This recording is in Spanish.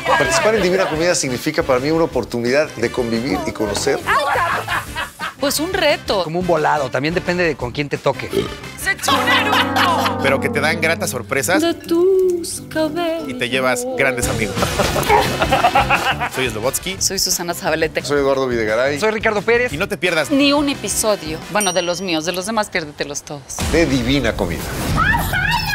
Participar en Divina Comida significa para mí una oportunidad de convivir y conocer. Pues un reto. Como un volado, también depende de con quién te toque. ¡Se echó un eructo! Pero que te dan gratas sorpresas De tus cabellos. y te llevas grandes amigos. Soy Slobotsky Soy Susana Zabaleta. Soy Eduardo Videgaray. Soy Ricardo Pérez. y no te pierdas Ni un episodio. Bueno, de los míos, de los demás piérdetelos todos. De Divina Comida.